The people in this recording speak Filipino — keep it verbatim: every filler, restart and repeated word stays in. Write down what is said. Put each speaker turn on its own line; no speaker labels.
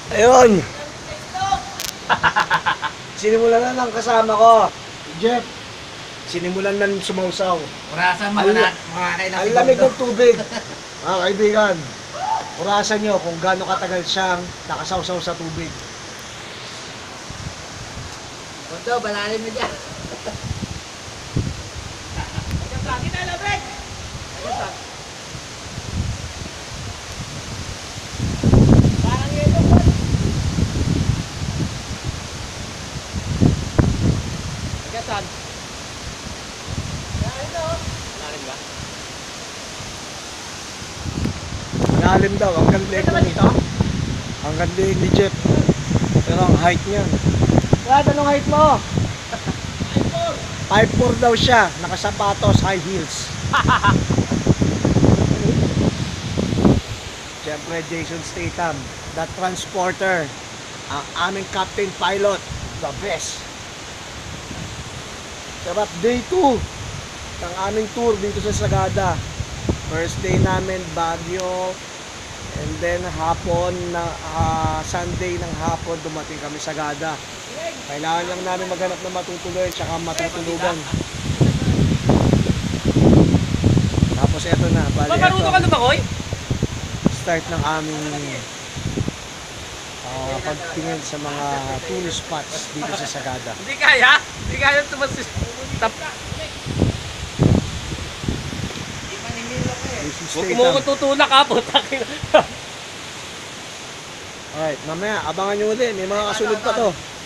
Ayun. Sinimulan na ng kasama ko. Jeff. Sinimulan na ng sumausaw.
Orasan mga na, mga kailang
Ang lamig ng tubig. Mga kaibigan, orasan nyo kung gaano katagal siyang nakasawsaw sa tubig.
Punto, balalim na dyan. Bakit na lamig? Parang yelo pa. Agasan. Malalim ba?
Malalim daw, hanggang leg
Ito ba dito?
Hanggang leg ni Jeff. Pero ang height niya. Brad, anong height mo? five four daw siya, nakasapatos, high heels. Siyempre, Jason Statham, the transporter, ang aming captain pilot, the best. Sarap, day two ng aming tour dito sa Sagada. First day namin, Baguio, and then hapon, na uh, Sunday ng hapon, dumating kami sa Sagada. Kailangan lang namin maghanap ng matutuloy tsaka matutulugan. Tapos eto na, bali
Mamarunong ka na ba, Koy?
start ng aming uh, pagtingin sa mga tourist spots dito sa Sagada.
Hindi kaya? Hindi kaya tumasis. Tap. Huwag mo ko tutulak ha, putakin.
Alright, mamaya abangan nyo ulit, may mga kasunod pa to.